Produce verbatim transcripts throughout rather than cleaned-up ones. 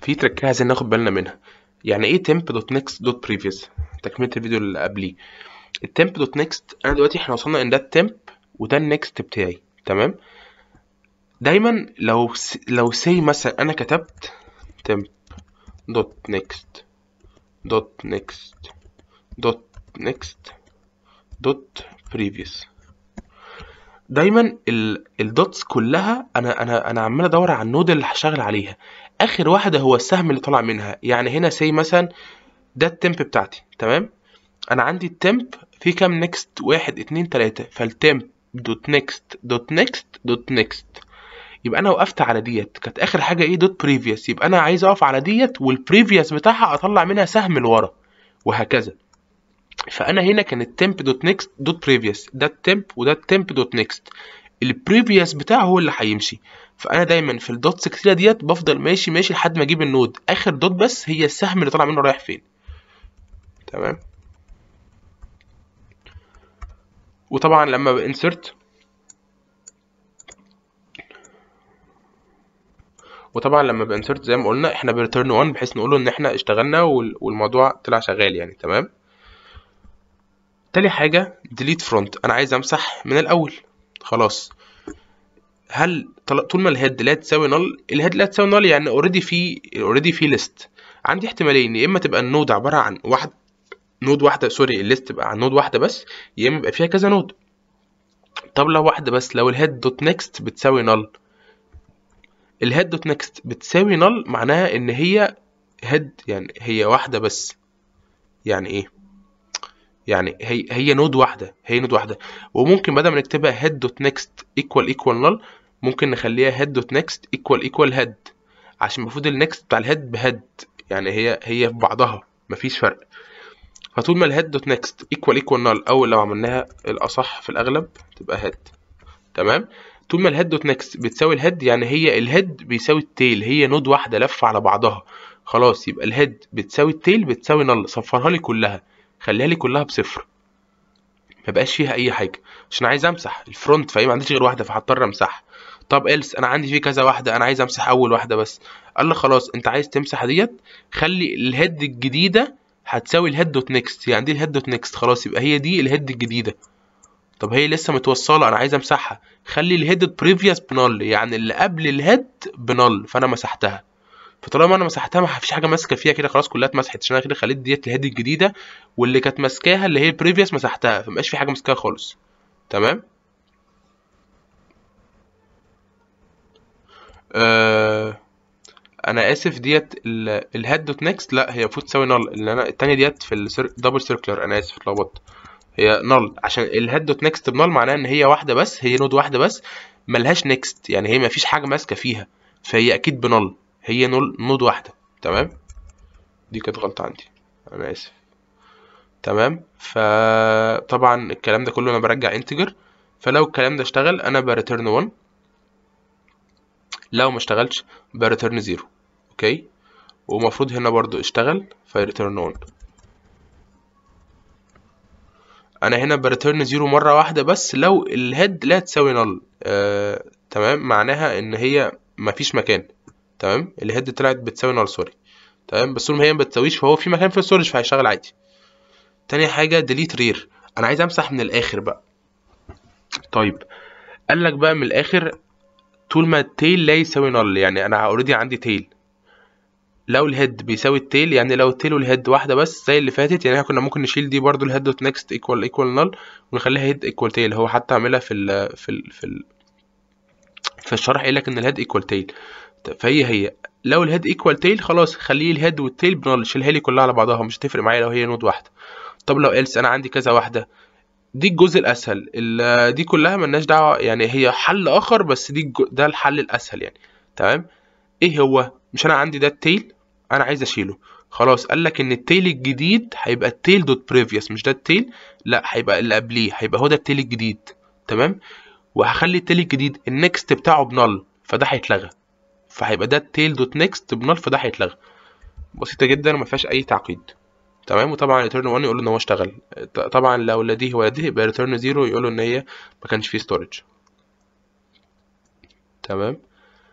في تركية عايزين ناخد بالنا منها. يعني ايه temp دوت next دوت previous؟ تكملة الفيديو اللي قبليه. الtemp دوت next، انا دلوقتي احنا وصلنا ان ده الtemp وده النكست بتاعي، تمام. دايما لو س... لو سي مثلا انا كتبت temp دوت next دوت next دوت next دوت previous، دايما الدوتس كلها انا انا انا عمال ادور على النود اللي هشتغل عليها. اخر واحده هو السهم اللي طالع منها. يعني هنا سي مثلا ده التمب بتاعتي، تمام. انا عندي التمب في كام نيكست؟ واحد اتنين تلاته، فالتمب دوت نيكست دوت نيكست دوت نيكست، يبقى انا وقفت على ديت. كانت اخر حاجه ايه؟ دوت بريفيوس، يبقى انا عايز اقف على ديت والبريفيوس بتاعها اطلع منها سهم لورا، وهكذا. فانا هنا كان التمب دوت نيكست دوت بريفيوس، ده التمب وده التمب دوت نيكست، البريفيوس بتاعه هو اللي هيمشي. فانا دايما في الدوتس كتيره ديت بفضل ماشي ماشي لحد ما اجيب النود، اخر دوت بس هي السهم اللي طالع منه رايح فين، تمام. وطبعا لما بانسرت وطبعا لما بانسرت زي ما قلنا احنا بريتيرن واحد بحيث نقوله ان احنا اشتغلنا والموضوع طلع شغال يعني، تمام. تاني حاجه ديليت فرونت، انا عايز امسح من الاول خلاص. هل طول ما الهيد لا تساوي نل، الهيد لا تساوي نل يعني اوريدي في اوريدي في ليست. عندي احتمالين، يا اما تبقى النود عباره عن واحد نود واحده، سوري الليست تبقى عن نود واحده بس، يا اما يبقى فيها كذا نود. طب لو واحده بس، لو الهيد دوت نيكست بتساوي نل، الهيد دوت نيكست بتساوي نل معناها ان هي هيد، يعني هي واحده بس. يعني ايه؟ يعني هي هي نود واحده، هي نود واحده. وممكن بدل ما نكتبها هيد دوت نيكست ايكوال ايكوال نل، ممكن نخليها هيد دوت نيكست ايكوال ايكوال هيد، عشان المفروض النكست بتاع الهيد بهيد، يعني هي هي في بعضها مفيش فرق. فطول ما الهيد دوت نيكست ايكوال ايكوال نل، او لو عملناها الاصح في الاغلب تبقى هيد، تمام. طول ما الهيد دوت نيكست بتساوي الهيد، يعني هي الهيد بيساوي التيل، هي نود واحده لفه على بعضها خلاص. يبقى الهيد بتساوي التيل بتساوي نل، صفرها لي كلها، خليها لي كلها بصفر، ما بقاش فيها اي حاجه، عشان عايز امسح الفرونت، فهي ما عنديش غير واحده فهضطر امسحها. طب إلس انا عندي فيه كذا واحده، انا عايز امسح اول واحده بس. قال لي خلاص انت عايز تمسح ديت، خلي الهيد الجديده هتساوي الهيد دوت نيكست، يعني دي الهيد دوت نيكست خلاص، يبقى هي دي الهيد الجديده. طب هي لسه متوصله انا عايز امسحها، خلي الهيد بريفيوس بنل، يعني اللي قبل الهيد بنل، فانا مسحتها. فطالما انا مسحتها ما فيش حاجه ماسكه فيها كده خلاص، كلها اتمسحت، عشان انا كده خليت ديت الهيد الجديده، واللي كانت ماسكاها اللي هي البريفيوس مسحتها، فمبقاش في حاجه ماسكاها خالص، تمام. آه انا اسف، ديت الهيد دوت نيكست لا هي المفروض تساوي نل، اللي انا التانية ديت في الدبل سيركلر، انا اسف اتلخبطت. هي نل عشان الهيد دوت نيكست بنل معناها ان هي واحده بس، هي نود واحده بس ملهاش نيكست، يعني هي مفيش حاجه ماسكه فيها، فهي اكيد بنل، هي نول نود واحده، تمام. دي كانت غلطه عندي، انا اسف، تمام. فطبعا الكلام ده كله انا برجع انتجر، فلو الكلام ده اشتغل انا بريتيرن واحد، لو ما اشتغلش بريتيرن صفر، اوكي. ومفروض هنا برضو اشتغل فيريتيرن واحد. انا هنا بريتيرن صفر مره واحده بس لو الهيد لا تساوي نل، آه، تمام، معناها ان هي مفيش مكان، تمام. الهيد طلعت بتساوي نل، سوري، تمام. بس طول ما هي ما بتساويش فهو في مكان في الستورج فهيشتغل عادي. تاني حاجه ديليت رير، انا عايز امسح من الاخر بقى. طيب قال لك بقى من الاخر طول ما التيل لا يساوي نل، يعني انا اوريدي عندي تيل، لو الهيد بيساوي التيل، يعني لو التيل والهيد واحده بس زي اللي فاتت، يعني احنا كنا ممكن نشيل دي برضو الهيد دوت نيكست ايكوال ايكوال نل، ونخليها هيد ايكوال تيل. هو حتى عاملها في ال في ال في ال في الشرح قايل لك ان الهيد ايكوال تيل، فهي هي لو الهيد ايكوال تيل خلاص خليه الهيد والتيل بنل، شيلها لي كلها على بعضها، مش هتفرق معايا لو هي نود واحده. طب لو إلس انا عندي كذا واحده، دي الجزء الاسهل، دي كلها ملناش دعوه، يعني هي حل اخر، بس دي ده الحل الاسهل يعني، تمام. ايه هو؟ مش انا عندي ده التيل، انا عايز اشيله خلاص. قال لك ان التيل الجديد هيبقى التيل دوت بريفيوس، مش ده التيل، لا هيبقى اللي قبليه، هيبقى هو ده التيل الجديد، تمام. وهخلي التيل الجديد النكست بتاعه بنل، فده هيتلغى، فهيبقى ده التيل دوت نكست بنل، فده هيتلغى. بسيطه جدا وما فيهاش اي تعقيد، تمام. وطبعا ريتيرن واحد يقول له ان هو اشتغل، طبعا لو لا دي ولا دي يبقى ريتيرن صفر يقول له ان هي ما كانش فيه ستورج، تمام.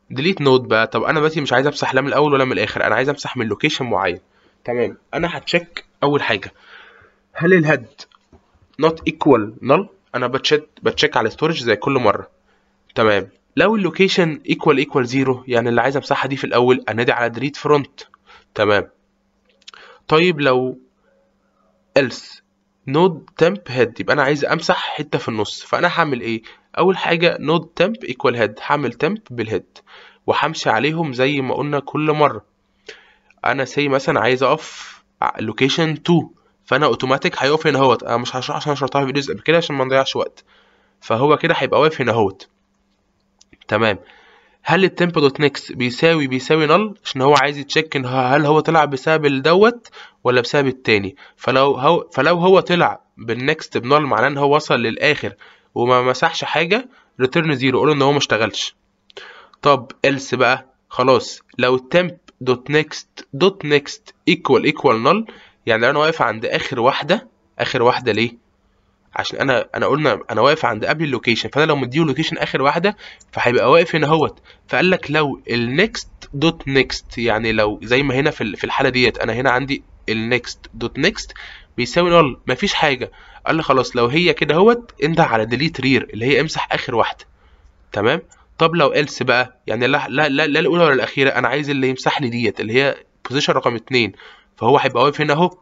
ديليت نود بقى، طب انا دلوقتي مش عايز امسح لا من الاول ولا من الاخر، انا عايز امسح من لوكيشن معين. تمام، انا هتشيك اول حاجه هل الهيد not equal null، انا بتشيك بتشيك على ستورج زي كل مره. تمام، لو اللوكيشن equal equal زيرو يعني اللي عايز امسحها دي في الاول، انادي على delete front. تمام، طيب لو else node temp head يبقى انا عايز امسح حته في النص، فانا هعمل ايه؟ اول حاجه node temp equal head، هعمل temp بالhead وهمشي عليهم زي ما قلنا كل مره. انا سي مثلا عايز اقف لوكيشن اتنين، فانا اوتوماتيك هيقف هنا اهوت. انا مش هشرح عشان أنا شرحتها في فيديوز قبل كده عشان ما نضيعش وقت، فهو كده هيبقى واقف هنا اهوت. تمام، هل التمب دوت نيكست بيساوي بيساوي نل، عشان هو عايز يتشيك ان هل هو طلع بسبب الدوت ولا بسبب التاني. فلو هو فلو هو طلع بالنكست بنل معناه ان هو وصل للاخر وما مسحش حاجه، ريتيرن زيرو، قول ان هو ما اشتغلش. طب else بقى خلاص، لو التمب دوت نيكست دوت نيكست ايكوال ايكوال نل، يعني لو انا واقف عند اخر واحده، اخر واحده ليه؟ عشان انا انا قلنا انا واقف عند قبل اللوكيشن، فانا لو مديه لوكيشن اخر واحده فهيبقى واقف هنا اهوت. فقال لك لو النكست دوت نيكست، يعني لو زي ما هنا في في الحاله ديت انا هنا عندي النكست دوت نيكست بيساوي نل، مفيش حاجه. قال لي خلاص لو هي كده اهوت انده على ديليت رير اللي هي امسح اخر واحده. تمام، طب لو إلس بقى، يعني لا لا لا, لا الاولى ولا الاخيره، انا عايز اللي يمسح لي ديت اللي هي بوزيشن رقم اتنين، فهو هيبقى واقف هنا اهو،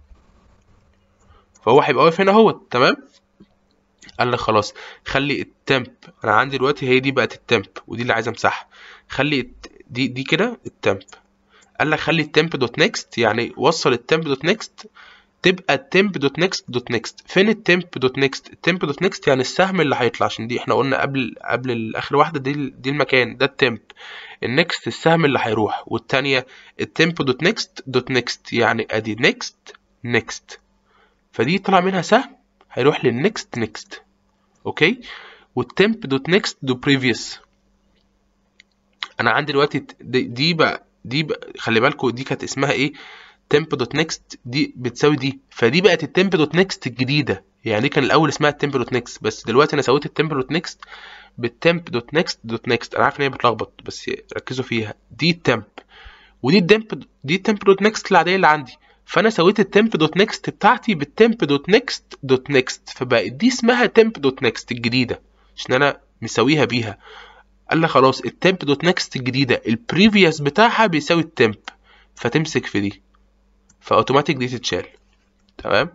فهو هيبقى واقف هنا اهوت. تمام، قال لك خلاص خلي التمب، انا عندي دلوقتي هي دي بقت التمب ودي اللي عايز امسحها، خلي دي دي كده التمب. قال لك خلي التمب دوت نيكست، يعني وصل التمب دوت نيكست تبقى التمب دوت نيكست دوت نيكست. فين التمب دوت نيكست؟ التمب دوت نيكست يعني السهم اللي هيطلع، عشان دي احنا قلنا قبل قبل اخر واحده دي دي المكان ده التمب، النكست السهم اللي هيروح، والتانيه التمب دوت نيكست دوت نيكست يعني ادي نيكست نيكست، فدي طلع منها سهم هيروح للنكست نيكست. اوكي، والتمب دوت نيكست دو بريفيوس، انا عندي دلوقتي دي, دي بقى دي بقى خلي بالكم دي كانت اسمها ايه؟ temp دوت نيكست دي بتساوي دي، فدي بقت التمب دوت نيكست الجديده. يعني دي كان الاول اسمها التمب دوت نيكست، بس دلوقتي انا سويت التمب دوت نيكست بالتمب دوت نيكست دوت نيكست. انا عارف ان هي بتلخبط بس ركزوا فيها، دي التمب ودي التمب، دي التمب دوت نيكست العاديه اللي عندي، فانا سويت التمب دوت نيكست بتاعتي بالتمب دوت نيكست دوت نيكست، فبقت دي اسمها تمب دوت نيكست الجديده عشان انا مسويها بيها. قال لي خلاص التمب دوت نيكست الجديده البريفيوس بتاعها بيساوي التمب، فتمسك في دي، فاوتوماتيك دي تتشال. تمام،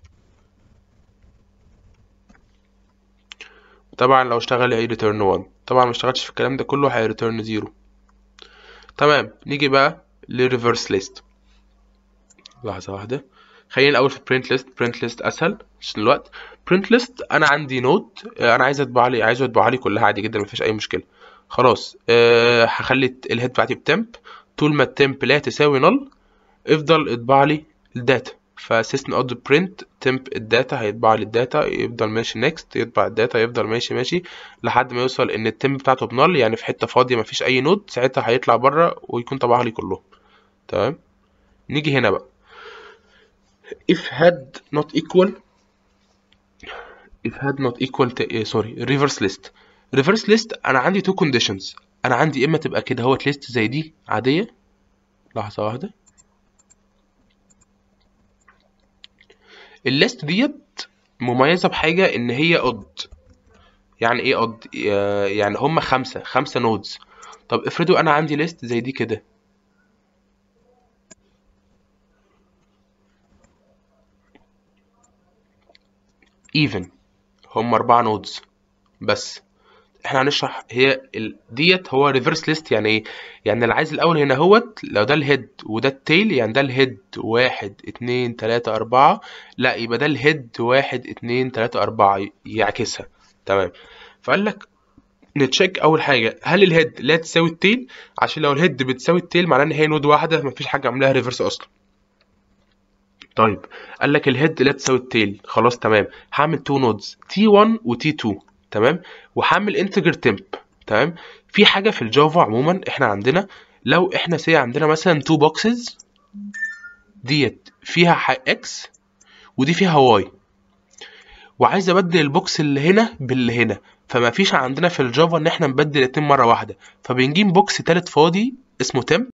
طبعا لو اشتغل هي ريتيرن واحد، طبعا ما اشتغلش في الكلام ده كله هي ريتيرن صفر. تمام، نيجي بقى للريفرس ليست. لحظه واحده، خلينا الاول في برنت ليست. برنت ليست اسهل عشان الوقت. برنت ليست انا عندي نود، انا عايز اطبع لي عايزه يطبع لي كلها عادي جدا مفيش اي مشكله. خلاص أه هخلي الهيد بتاعتي بتمب، طول ما التمب لا تساوي نل افضل اطبع لي الداتا، فسيستم اوت برنت تمب الداتا هيطبع لي الداتا، يفضل ماشي نيكست يطبع الداتا، يفضل ماشي ماشي لحد ما يوصل ان التمب بتاعته بنل، يعني في حته فاضيه مفيش اي نود، ساعتها هيطلع بره ويكون طبع لي كلهم. تمام، نيجي هنا بقى if had not equal if had not equal ت... سوري reverse list. reverse list انا عندي two conditions، انا عندي اما تبقى كده هو ليست زي دي عاديه. لحظه واحده، الليست ديت مميزه بحاجه ان هي odd. يعني ايه odd؟ يعني هم خمسه خمسه نودز. طب افرضوا انا عندي ليست زي دي كده، even هم اربعه نودز بس. احنا هنشرح هي ال... ديت هو ريفرس ليست يعني ايه؟ يعني اللي عايز الاول هنا اهوت لو ده الهيد وده التيل، يعني ده الهيد واحد اتنين تلاتة اربعة، لا يبقى ده الهيد واحد اتنين تلاتة اربعة يعكسها. تمام، فقال لك نتشيك اول حاجه هل الهيد لا تساوي التيل، عشان لو الهيد بتساوي التيل معناه ان هي نود واحده مفيش حاجه عاملاها ريفرس اصلا. طيب قال لك الهيد لا تساوي التيل، خلاص تمام، هعمل تو نودز تي واحد وتي اتنين. تمام، وهعمل انتجر تمب. تمام، في حاجه في الجافا عموما احنا عندنا لو احنا سي عندنا مثلا تو بوكسز ديت فيها اكس ودي فيها واي، وعايز ابدل البوكس اللي هنا باللي هنا، فما فيش عندنا في الجافا ان احنا نبدل اتنين مره واحده، فبنجيب بوكس تالت فاضي اسمه temp